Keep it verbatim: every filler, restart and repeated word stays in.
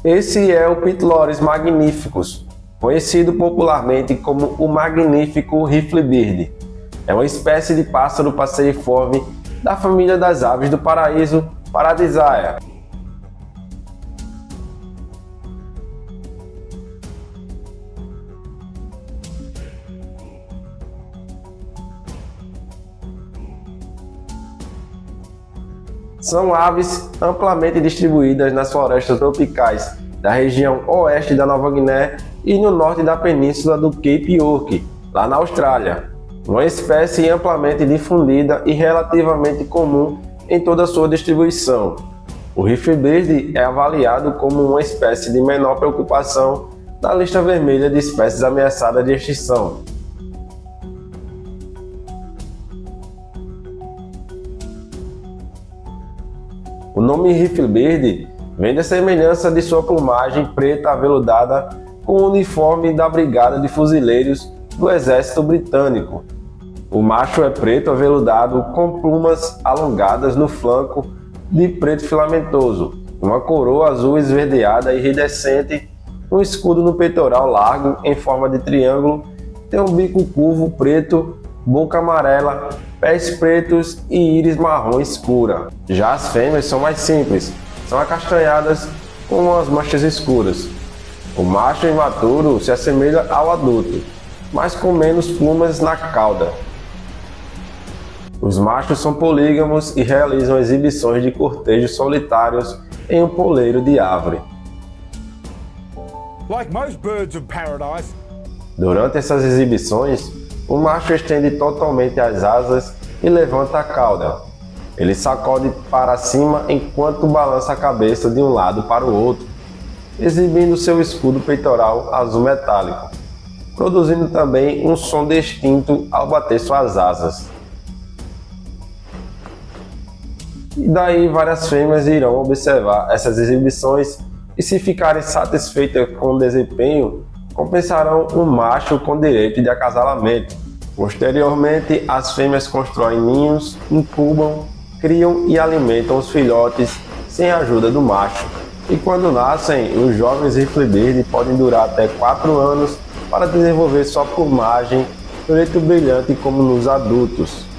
Esse é o Pitlorus magnificus, conhecido popularmente como o magnífico riflebird. É uma espécie de pássaro passeriforme da família das aves do paraíso Paradisaea. São aves amplamente distribuídas nas florestas tropicais da região oeste da Nova Guiné e no norte da península do Cape York, lá na Austrália. Uma espécie amplamente difundida e relativamente comum em toda a sua distribuição. O riflebird é avaliado como uma espécie de menor preocupação na lista vermelha de espécies ameaçadas de extinção. O nome riflebird vem da semelhança de sua plumagem preta aveludada com o uniforme da Brigada de Fuzileiros do Exército Britânico. O macho é preto aveludado com plumas alongadas no flanco de preto filamentoso, uma coroa azul esverdeada iridescente, um escudo no peitoral largo em forma de triângulo, tem um bico curvo preto, boca amarela, pés pretos e íris marrom escura. Já as fêmeas são mais simples, são acastanhadas com as manchas escuras. O macho imaturo se assemelha ao adulto, mas com menos plumas na cauda. Os machos são polígamos e realizam exibições de cortejos solitários em um poleiro de árvore. Like most birds of paradise. Durante essas exibições, o macho estende totalmente as asas e levanta a cauda. Ele sacode para cima enquanto balança a cabeça de um lado para o outro, exibindo seu escudo peitoral azul metálico, produzindo também um som distinto ao bater suas asas. E daí várias fêmeas irão observar essas exibições e, se ficarem satisfeitas com o desempenho, compensarão o macho com direito de acasalamento. Posteriormente, as fêmeas constroem ninhos, incubam, criam e alimentam os filhotes sem a ajuda do macho. E quando nascem, os jovens riflebird podem durar até quatro anos para desenvolver sua plumagem preto brilhante como nos adultos.